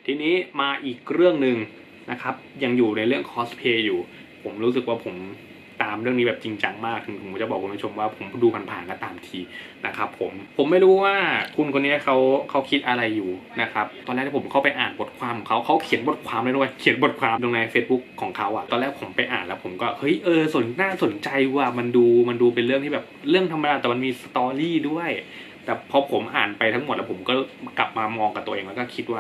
ทีนี้มาอีกเรื่องหนึ่งนะครับยังอยู่ในเรื่องคอสเพย์อยู่ผมรู้สึกว่าผมตามเรื่องนี้แบบจริงจังมากถึงผมจะบอกคุณผู้ชมว่าผมดูผ่านๆก็ตามทีนะครับผมไม่รู้ว่าคุณคนนี้เขาคิดอะไรอยู่นะครับตอนแรกที่ผมเข้าไปอ่านบทความของเขาเขียนบทความเลยด้วยเขียนบทความลงใน Facebook ของเขาอะตอนแรกผมไปอ่านแล้วผมก็เฮ้ยน่าสนใจว่ามันดูเป็นเรื่องที่แบบเรื่องธรรมดาแต่มันมีสตอรี่ด้วยแต่พอผมอ่านไปทั้งหมดแล้วผมก็กลับมามองกับตัวเองแล้วก็คิดว่า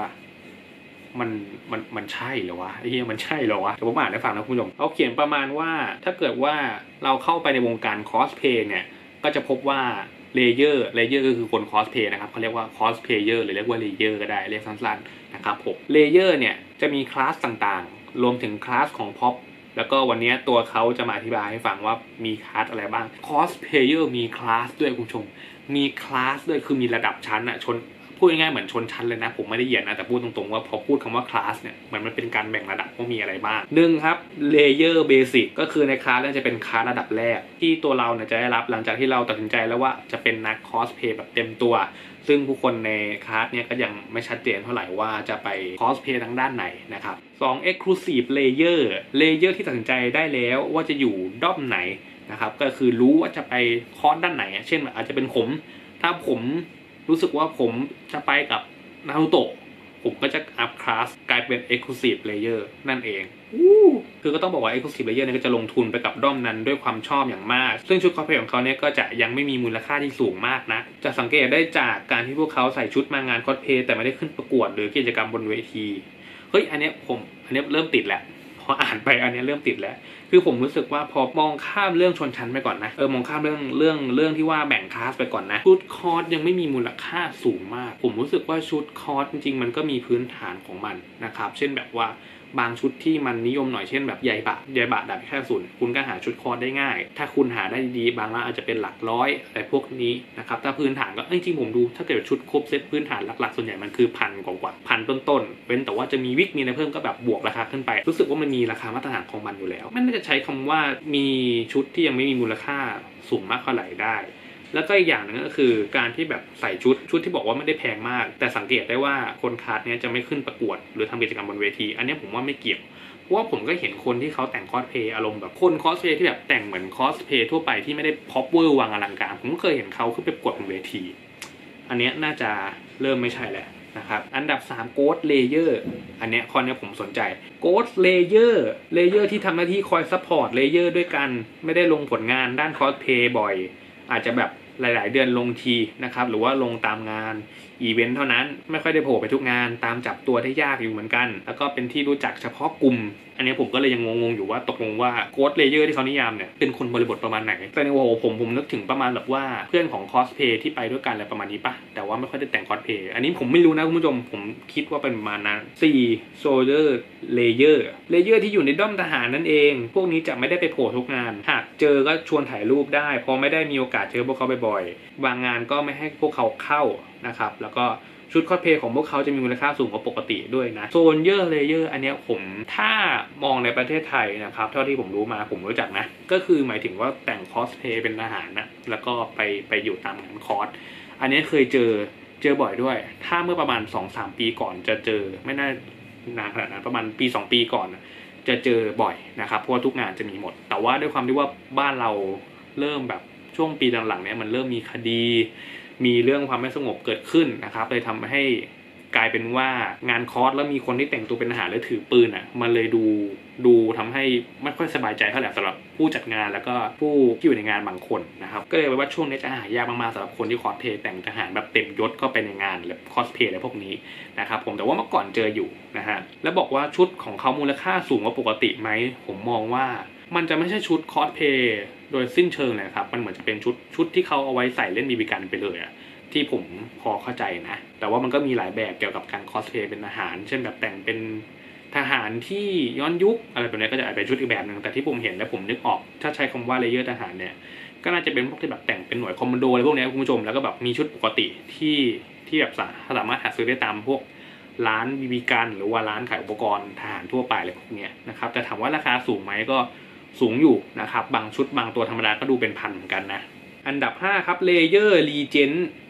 มันใช่เหรอวะไอ้เหี้ยมันใช่เหรอวะแต่ผมอ่านให้ฟังนะคุณผู้ชมเขาเขียนประมาณว่าถ้าเกิดว่าเราเข้าไปในวงการคอสเพย์เนี่ยก็จะพบว่าเลเยอร์ก็คือคนคอสเพย์นะครับเขาเรียกว่าคอสเพย์หรือเรียกว่าเลเยอร์ก็ได้เรียกสั้นๆนะครับผมเลเยอร์เนี่ยจะมีคลาสต่างๆรวมถึงคลาสของพ็อปแล้วก็วันนี้ตัวเขาจะมาอธิบายให้ฟังว่ามีคลาสอะไรบ้างคอสเพย์มีคลาสด้วยคุณผู้ชมมีคลาสด้วยคือมีระดับชั้นอะพูดง่ายๆเหมือนชนชั้นเลยนะผมไม่ได้เหยียดนะแต่พูดตรงๆว่าพอพูดคำว่าคลาสเนี่ยมันเป็นการแบ่งระดับว่ามีอะไรบ้างหนึ่งครับเลเยอร์เบสิกก็คือในคลาสนั้นจะเป็นคลาสระดับแรกที่ตัวเราเนี่ยจะได้รับหลังจากที่เราตัดสินใจแล้วว่าจะเป็นนักคอสเพย์แบบเต็มตัวซึ่งผู้คนในคลาสเนี่ยก็ยังไม่ชัดเจนเท่าไหร่ว่าจะไปคอสเพย์ทางด้านไหนนะครับ2 Exclusive Layer ที่ตัดสินใจได้แล้วว่าจะอยู่ด้อมไหนนะครับก็คือรู้ว่าจะไปคอสด้านไหนเช่นอาจจะเป็นผมถ้าผมรู้สึกว่าผมจะไปกับนารูโตะผมก็จะอัพคลาสกลายเป็น Exclusive Layer นั่นเองคือก็ต้องบอกว่า Exclusive Layer เนี่ยก็จะลงทุนไปกับด้อมนั้นด้วยความชอบอย่างมากซึ่งชุดคอสเพลย์ของเขาเนี่ยก็จะยังไม่มีมูลค่าที่สูงมากนะจะสังเกตได้จากการที่พวกเขาใส่ชุดมางานคอสเพลย์แต่ไม่ได้ขึ้นประกวดหรือกิจกรรมบนเวทีเฮ้ยอันนี้เริ่มติดแล้วพออ่านไปอันนี้เริ่มติดแล้วคือผมรู้สึกว่าพอมองข้ามเรื่องชนชั้นไปก่อนนะมองข้ามเรื่องที่ว่าแบ่งคลาสไปก่อนนะชุดคอร์สยังไม่มีมูลค่าสูงมากผมรู้สึกว่าชุดคอร์สจริงๆมันก็มีพื้นฐานของมันนะครับเช่นแบบว่าบางชุดที่มันนิยมหน่อยเช่นแบบใยบะดาบแค่ศูนย์คุณก็หาชุดคอร์สได้ง่ายถ้าคุณหาได้ดีบางร้านอาจจะเป็นหลักร้อยอะไรพวกนี้นะครับถ้าพื้นฐานก็จริงๆผมดูถ้าเกิดชุดครบเซตพื้นฐานหลักๆส่วนใหญ่มันคือพันกว่าพันต้นๆเว้นแต่ว่าจะมีวิกมีอะไรเพิ่มก็แบบบวกราคาขึ้นไปรู้สึกว่ามันมีราคามาตรฐานของมันอยู่แล้วไม่น่าจะใช้คำว่ามีชุดที่ยังไม่มีมูลค่าสูงมากเท่าไหร่ได้แล้วก็อีกอย่างนึงก็คือการที่แบบใส่ชุดที่บอกว่าไม่ได้แพงมากแต่สังเกตได้ว่าคนคลาสนี้จะไม่ขึ้นประกวดหรือทำกิจกรรมบนเวทีอันนี้ผมว่าไม่เกี่ยวเพราะว่าผมก็เห็นคนที่เขาแต่งคอสเพลย์อารมณ์แบบคนคอสเพลย์ที่แบบแต่งเหมือนคอสเพลย์ทั่วไปที่ไม่ได้พ็อปเวอร์วังอลังการผมก็เคยเห็นเขาขึ้นไปประกวดบนเวทีอันนี้น่าจะเริ่มไม่ใช่แหละนะครับอันดับ3 Ghost Layer อันนี้ข้อนี้ผมสนใจ Ghost Layer ที่ทำหน้าที่คอยซัพพอร์ต Layer ด้วยกันไม่ได้ลงผลงานด้านคอสเพลย์บ่อยอาจจะแบบหลายๆเดือนลงทีนะครับหรือว่าลงตามงานอีเวนต์เท่านั้นไม่ค่อยได้โผล่ไปทุกงานตามจับตัวได้ยากอยู่เหมือนกันแล้วก็เป็นที่รู้จักเฉพาะกลุ่มอันนี้ผมก็เลยยังงงอยู่ว่าตกลงว่าโค้ดเลเยอร์ที่เขานิยามเนี่ยเป็นคนบริบทประมาณไหนแต่ในหัวผมนึกถึงประมาณแบบว่าเพื่อนของคอสเพย์ที่ไปด้วยกันอะไรประมาณนี้ปะแต่ว่าไม่ค่อยได้แต่งคอสเพย์อันนี้ผมไม่รู้นะคุณผู้ชมผมคิดว่าเป็นประมาณนั้น4 Soldier Layer ที่อยู่ในด้อมทหารนั่นเองพวกนี้จะไม่ได้ไปโผล่ทุกงานหากเจอก็ชวนถ่ายรูปได้เพราะไม่ได้มีโอกาสเจอพวกเขาบ่อยๆบางงานก็ไม่ให้พวกเขาเข้านะครับแล้วก็ชุดคอสเพลย์ของพวกเขาจะมีมูลค่าสูงกว่าปกติด้วยนะโซนเยอร์เลเยอร์อันนี้ผมถ้ามองในประเทศไทยนะครับเท่าที่ผมรู้มาผมรู้จักนะก็คือหมายถึงว่าแต่งคอสเพลย์เป็นทหารนะแล้วก็ไปอยู่ตามงานคอร์สอันนี้เคยเจอบ่อยด้วยถ้าเมื่อประมาณ 2-3 ปีก่อนจะเจอไม่น่านานขนาดนั้นประมาณปี2ปีก่อนจะเจอบ่อยนะครับเพราะว่าทุกงานจะมีหมดแต่ว่าด้วยความที่ว่าบ้านเราเริ่มแบบช่วงปีหลังๆเนี่ยมันเริ่มมีคดีมีเรื่องความไม่สงบเกิดขึ้นนะครับเลยทำให้กลายเป็นว่างานคอร์สแล้วมีคนที่แต่งตัวเป็นทหารแล้วถือปืนมันเลยดูทำให้ไม่ค่อยสบายใจเท่าไหร่สำหรับผู้จัดงานแล้วก็ผู้ที่อยู่ในงานบางคนนะครับก็เลยว่าช่วงนี้จะหายากมากๆสำหรับคนที่คอสเพลย์แต่งทหารแบบเต็มยศเข้าไปในงานหรือคอสเพลย์อะไรพวกนี้นะครับผมแต่ว่าเมื่อก่อนเจออยู่นะฮะแล้วบอกว่าชุดของเขามูลค่าสูงกว่าปกติไหมผมมองว่ามันจะไม่ใช่ชุดคอสเพลย์โดยสิ้นเชิงเลยครับมันเหมือนจะเป็นชุดที่เขาเอาไว้ใส่เล่นบีบีกันไปเลยที่ผมพอเข้าใจนะแต่ว่ามันก็มีหลายแบบเกี่ยวกับการคอสเพลย์เป็นทหารเช่นแบบแต่งเป็นทหารที่ย้อนยุคอะไรแบบนี้ก็จะเป็นชุดอีกแบบนึงแต่ที่ผมเห็นและผมนึกออกถ้าใช้คำว่าเลเยอร์ทหารเนี่ยก็น่าจะเป็นพวกที่แบบแต่งเป็นหน่วยคอมมานโดอะไรพวกนี้คุณผู้ชมแล้วก็แบบมีชุดปกติที่แบบสามารถหาซื้อได้ตามพวกร้านบีบีกันหรือว่าร้านขายอุปกรณ์ทหารทั่วไปอะไรพวกนี้นะครับแต่ถามว่าราคาสูงไหมก็สูงอยู่นะครับบางชุดบางตัวธรรมดาก็ดูเป็นพันเหมือนกันนะอันดับ5ครับ Layer Legend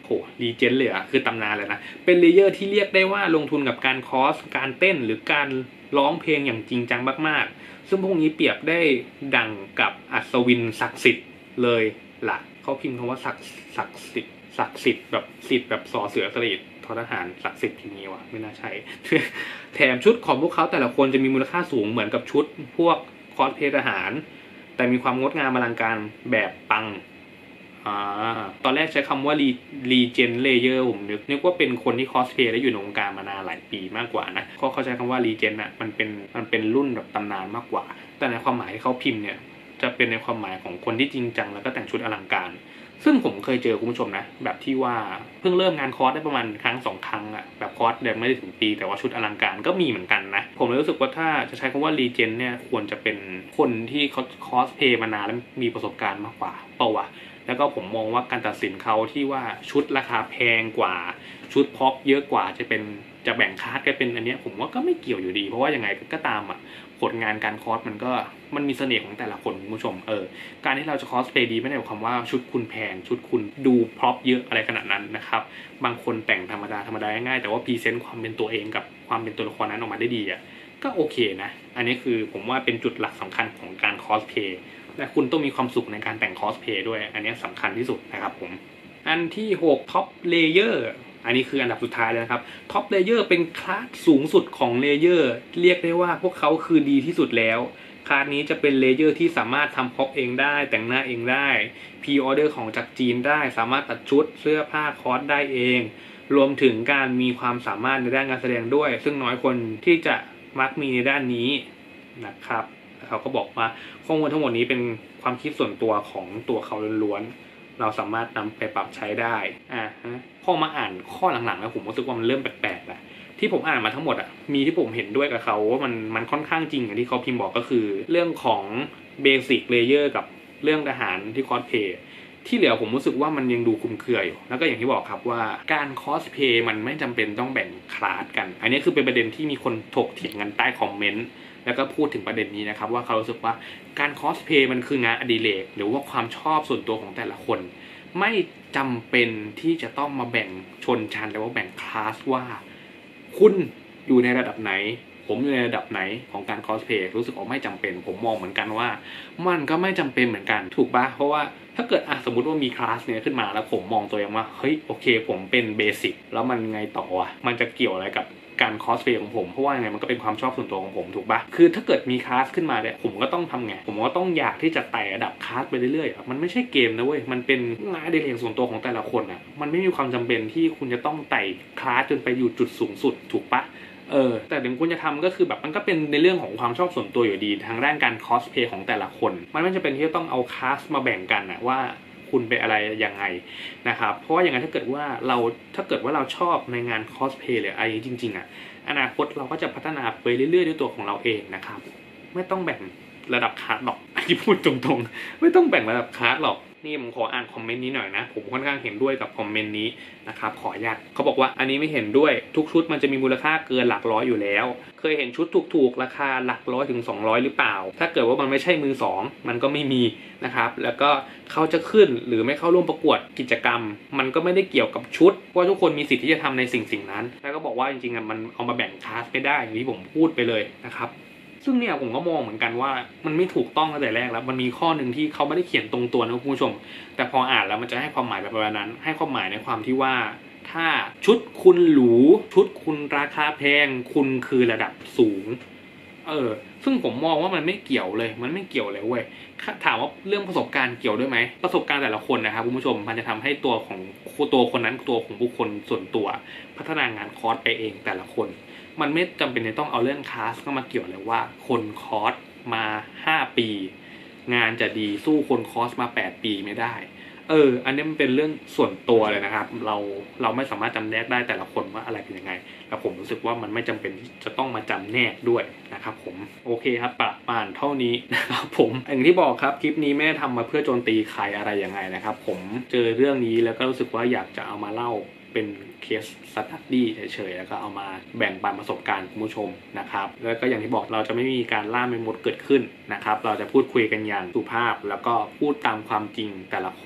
โหรีเจนเลยอะคือตำนานเลยนะเป็นเลเยอร์ที่เรียกได้ว่าลงทุนกับการคอสการเต้นหรือการร้องเพลงอย่างจริงจังมากๆซึ่งพวกนี้เปรียบได้ดังกับอัศวินศักดิ์สิทธิ์เลยล่ะเขาพิมพ์คำว่าศักดิ์สิทธิ์แบบสิทธิ์แบบสอเสือสรีทหารศักดิ์สิทธิ์ทีนี้วะไม่น่าใช่ แถมชุดของพวกเขาแต่ละคนจะมีมูลค่าสูงเหมือนกับชุดพวกคอสเพลย์ทหารแต่มีความงดงามอลังการแบบปังตอนแรกใช้คำว่ารีเจนเลเยอร์ผมนึกว่าเป็นคนที่คอสเพลย์และอยู่ในวงการมานานหลายปีมากกว่านะเขาใช้คำว่ารีเจนอ่ะมันเป็นรุ่นแบบตำนานมากกว่าแต่ในความหมายที่เขาพิมพ์เนี่ยจะเป็นในความหมายของคนที่จริงจังแล้วก็แต่งชุดอลังการซึ่งผมเคยเจอคุณผู้ชมนะแบบที่ว่าเพิ่งเริ่มงานคอร์สได้ประมาณครั้ง2 ครั้งอะแบบคอร์สเดินไม่ได้ถึงปีแต่ว่าชุดอลังการก็มีเหมือนกันนะผมเลยรู้สึกว่าถ้าจะใช้คำว่ารีเจนเนี่ยควรจะเป็นคนที่เขาคอสเพลย์มานานแล้วมีประสบการณ์มากกว่าเปล่าวะแล้วก็ผมมองว่าการตัดสินเขาที่ว่าชุดราคาแพงกว่าชุดพ็อปเยอะกว่าจะแบ่งคลาสกันเป็นอันนี้ผมว่าก็ไม่เกี่ยวอยู่ดีเพราะว่ายังไงก็ตามอ่ะผลงานการคอสมันมีเสน่ห์ของแต่ละคนคุณผู้ชมการที่เราจะคอสเพลย์ดีไม่ได้หมายความว่าชุดคุณแพงชุดคุณดูพร็อพเยอะอะไรขนาดนั้นนะครับบางคนแต่งธรรมดาง่ายแต่ว่าพรีเซนต์ความเป็นตัวเองกับความเป็นตัวละครนั้นออกมาได้ดีอ่ะก็โอเคนะอันนี้คือผมว่าเป็นจุดหลักสำคัญของการคอสเพลย์และคุณต้องมีความสุขในการแต่งคอสเพลย์ด้วยอันนี้สำคัญที่สุดนะครับผมอันที่6ท็อปเลเยอร์อันนี้คืออันดับสุดท้ายเลยนะครับท็อปเลเยอร์เป็นคลาสสูงสุดของเลเยอร์เรียกได้ว่าพวกเขาคือดีที่สุดแล้วคลาสนี้จะเป็นเลเยอร์ที่สามารถทำพ็อปเองได้แต่งหน้าเองได้พรีออเดอร์ของจากจีนได้สามารถตัดชุดเสื้อผ้าคอสได้เองรวมถึงการมีความสามารถในด้านการแสดงด้วยซึ่งน้อยคนที่จะมักมีในด้านนี้นะครับเขาก็บอกว่าข้อมูลทั้งหมดนี้เป็นความคิดส่วนตัวของตัวเขาล้วนๆเราสามารถนำไปปรับใช้ได้พอมาอ่านข้อหลังๆแล้วผมรู้สึกว่ามันเริ่มแปลกๆแหละที่ผมอ่านมาทั้งหมดมีที่ผมเห็นด้วยกับเขาว่ามันค่อนข้างจริงอย่างที่เขาพิมพ์บอกก็คือเรื่องของเบสิกเลเยอร์กับเรื่องทหารที่คอสเพลย์ที่เหลือผมรู้สึกว่ามันยังดูคลุมเครืออยู่แล้วก็อย่างที่บอกครับว่าการคอสเพลย์มันไม่จำเป็นต้องแบ่งคลาสกันอันนี้คือเป็นประเด็นที่มีคนถกเถียงกันใต้คอมเมนต์แล้วก็พูดถึงประเด็นนี้นะครับว่าเขารู้สึกว่าการคอสเพลย์มันคืองานอดิเรกหรือว่าความชอบส่วนตัวของแต่ละคนไม่จำเป็นที่จะต้องมาแบ่งชนชั้นหรือว่าแบ่งคลาสว่าคุณอยู่ในระดับไหนผมอยู่ในระดับไหนของการคอสเพลย์รู้สึกว่าไม่จำเป็นผมมองเหมือนกันว่ามันก็ไม่จำเป็นเหมือนกันถูกปะเพราะว่าถ้าเกิดสมมุติว่ามีคลาสเนี่ยขึ้นมาแล้วผมมองตัวเองว่าเฮ้ยโอเคผมเป็นเบสิกแล้วมันไงต่อมันจะเกี่ยวอะไรกับการคอสเพลย์ของผมเพราะว่าไงมันก็เป็นความชอบส่วนตัวของผมถูกปะคือถ้าเกิดมีคลาสขึ้นมาเนี่ยผมก็ต้องทำไงผมก็ต้องอยากที่จะไต่ระดับคลาสไปเรื่อยๆมันไม่ใช่เกมนะเว้ยมันเป็นงานอดิเรกส่วนตัวของแต่ละคนมันไม่มีความจำเป็นที่คุณจะต้องไต่คลาสจนไปอยู่จุดสูงสุดถูกปะแต่ถึงคุณจะทำก็คือแบบมันก็เป็นในเรื่องของความชอบส่วนตัวอยู่ดีทางด้านการคอสเพลย์ของแต่ละคนมันไม่จำเป็นที่จะต้องเอาคลาสมาแบ่งกันว่าคุณเป็นอะไรยังไงนะครับเพราะว่าอย่างไรถ้าเกิดว่าเราชอบในงานคอสเพลย์หรืออะไรจริงๆอนาคตเราก็จะพัฒนาไปเรื่อยๆด้วยตัวของเราเองนะครับไม่ต้องแบ่งระดับคลาสหรอกที่พูดตรงๆไม่ต้องแบ่งระดับคลาสหรอกนี่ผมขออ่านคอมเมนต์นี้หน่อยนะผมค่อนข้างเห็นด้วยกับคอมเมนต์นี้นะครับขออนุญาตเขาบอกว่าอันนี้ไม่เห็นด้วยทุกชุดมันจะมีมูลค่าเกินหลักร้อยอยู่แล้วเคยเห็นชุดถูกๆราคาหลักร้อยถึง200หรือเปล่าถ้าเกิดว่ามันไม่ใช่มือ2มันก็ไม่มีนะครับแล้วก็เขาจะขึ้นหรือไม่เข้าร่วมประกวดกิจกรรมมันก็ไม่ได้เกี่ยวกับชุดเพราะทุกคนมีสิทธิ์ที่จะทำในสิ่งนั้นแล้วก็บอกว่าจริงๆมันเอามาแบ่งคลาสไม่ได้อย่างที่ผมพูดไปเลยนะครับซึ่งเนี่ยผมก็มองเหมือนกันว่ามันไม่ถูกต้องตั้งแต่แรกแล้วมันมีข้อหนึ่งที่เขาไม่ได้เขียนตรงตัวนะคุณผู้ชมแต่พออ่านแล้วมันจะให้ความหมายแบบนั้นให้ความหมายในความที่ว่าถ้าชุดคุณหรูชุดคุณราคาแพงคุณคือระดับสูงซึ่งผมมองว่ามันไม่เกี่ยวเลยเว้ยถามว่าเรื่องประสบการณ์เกี่ยวด้วยไหมประสบการณ์แต่ละคนนะครับคุณผู้ชมมันจะทำให้ตัวคนนั้นตัวของบุคคลส่วนตัวพัฒนางานคอร์สไปเองแต่ละคนมันไม่จำเป็นต้องเอาเรื่องคลาสเข้ามาเกี่ยวเลยว่าคนคอร์สมา5 ปีงานจะดีสู้คนคอร์สมา8 ปีไม่ได้อันนี้มันเป็นเรื่องส่วนตัวเลยนะครับเราไม่สามารถจำแนกได้แต่ละคนว่าอะไรเป็นยังไงแล้วผมรู้สึกว่ามันไม่จำเป็นจะต้องมาจำแนกด้วยนะครับผมโอเคครับประมาณเท่านี้นะครับผมอย่างที่บอกครับคลิปนี้แม่ทำมาเพื่อโจมตีใครอะไรยังไงนะครับผมเจอเรื่องนี้แล้วก็รู้สึกว่าอยากจะเอามาเล่าเป็นเคสสตั๊ดดี้เฉยๆแล้วก็เอามาแบ่งปันประสบการณ์คุณผู้ชมนะครับแล้วก็อย่างที่บอกเราจะไม่มีการล่าเมมโมดเกิดขึ้นนะครับเราจะพูดคุยกันอย่างสุภาพแล้วก็พูดตามความจริงแต่ละคน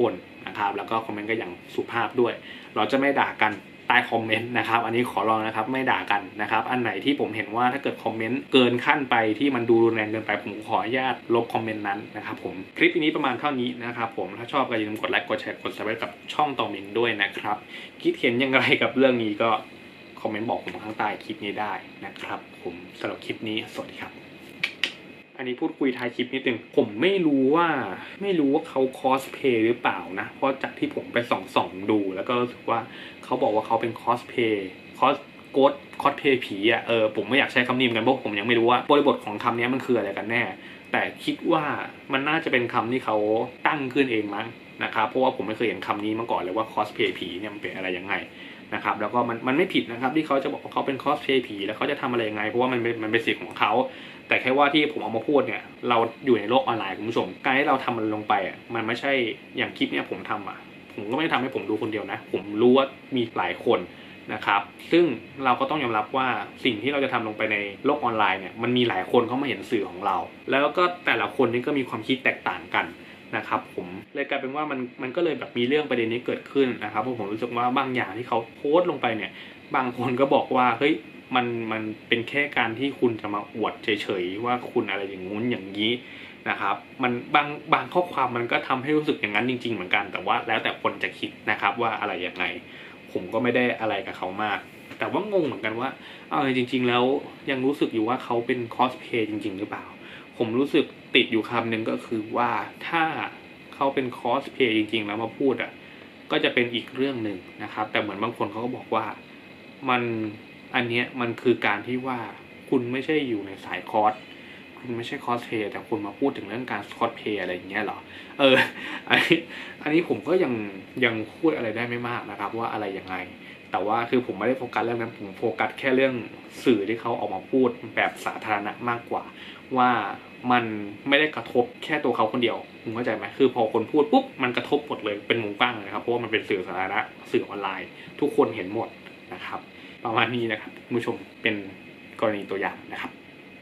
นะครับแล้วก็คอมเมนต์ก็อย่างสุภาพด้วยเราจะไม่ด่ากันใต้คอมเมนต์นะครับอันนี้ขอร้องนะครับไม่ด่ากันนะครับอันไหนที่ผมเห็นว่าถ้าเกิดคอมเมนต์เกินขั้นไปที่มันดูรุนแรงเกินไปผมขออนุญาตลบคอมเมนต์นั้นนะครับผมคลิปนี้ประมาณเท่านี้นะครับผมถ้าชอบก็อย่าลืมกดไลค์กดแชร์กด Subscribe กับช่องตอมินด้วยนะครับคิดเห็นยังไงกับเรื่องนี้ก็คอมเมนต์บอกผมข้างใต้คลิปนี้ได้นะครับผมสำหรับคลิปนี้สวัสดีครับอันนี้พูดคุยท้ายคลิปนิดนึงผมไม่รู้ว่าเขาคอสเพย์หรือเปล่านะเพราะจากที่ผมไปส่องดูแล้วก็รู้สึกว่าเขาบอกว่าเขาเป็นคอสเพย์คอสเพย์ผีอ่ะผมไม่อยากใช้คำนี้เหมือนกันเพราะผมยังไม่รู้ว่าบริบทของคำนี้มันคืออะไรกันแน่แต่คิดว่ามันน่าจะเป็นคำที่เขาตั้งขึ้นเองมั้งนะครับเพราะว่าผมไม่เคยเห็นคำนี้มาก่อนเลยว่าคอสเพย์ผีเนี่ยมันเป็นอะไรยังไงนะครับแล้วก็มันไม่ผิดนะครับที่เขาจะบอกว่าเขาเป็นคอสเพย์ผีแล้วเขาจะทำอะไรยังไงเพราะว่ามันเป็นสิทธิ์ของเขาแต่แค่ว่าที่ผมเอามาพูดเนี่ยเราอยู่ในโลกออนไลน์คุณผู้ชมการที่เราทำมันลงไปอ่ะมันไม่ใช่อย่างคลิปเนี่ยผมทำอ่ะผมก็ไม่ได้ทำให้ผมดูคนเดียวนะผมรู้ว่ามีหลายคนนะครับซึ่งเราก็ต้องยอมรับว่าสิ่งที่เราจะทำลงไปในโลกออนไลน์เนี่ยมันมีหลายคนเข้ามาเห็นสื่อของเราแล้วก็แต่ละคนนี่ก็มีความคิดแตกต่างกันนะครับผมเลยกลายเป็นว่ามันก็เลยแบบมีเรื่องประเด็นนี้เกิดขึ้นนะครับเพราะผมรู้สึกว่าบางอย่างที่เขาโพสต์ลงไปเนี่ยบางคนก็บอกว่าเฮ้ยมันเป็นแค่การที่คุณจะมาอวดเฉยๆว่าคุณอะไรอย่างงู้นอย่างนี้นะครับมันบางข้อความมันก็ทำให้รู้สึกอย่างนั้นจริงๆเหมือนกันแต่ว่าแล้วแต่คนจะคิดนะครับว่าอะไรยังไงผมก็ไม่ได้อะไรกับเขามากแต่ว่างงเหมือนกันว่าจริงๆแล้วยังรู้สึกอยู่ว่าเขาเป็นคอสเพย์จริงๆหรือเปล่าผมรู้สึกติดอยู่คำหนึ่งก็คือว่าถ้าเขาเป็นคอสเพย์จริงๆแล้วมาพูดก็จะเป็นอีกเรื่องหนึ่งนะครับแต่เหมือนบางคนเขาก็บอกว่าอันเนี้ยมันคือการที่ว่าคุณไม่ใช่อยู่ในสายคอสคุณไม่ใช่คอสเพย์แต่คุณมาพูดถึงเรื่องการคอสเพย์อะไรอย่างเงี้ยหรออันนี้ผมก็ยังพูดอะไรได้ไม่มากนะครับว่าอะไรยังไงแต่ว่าคือผมไม่ได้โฟกัสเรื่องนั้นผมโฟกัสแค่เรื่องสื่อที่เขาออกมาพูดแบบสาธารณะมากกว่าว่ามันไม่ได้กระทบแค่ตัวเขาคนเดียวคุณเข้าใจไหมคือพอคนพูดปุ๊บมันกระทบหมดเลยเป็นวงกว้างเลยครับเพราะว่ามันเป็นสื่อสาธารณะสื่อออนไลน์ทุกคนเห็นหมดนะครับประมาณนี้นะครับคุณผู้ชมเป็นกรณีตัวอย่างนะครับ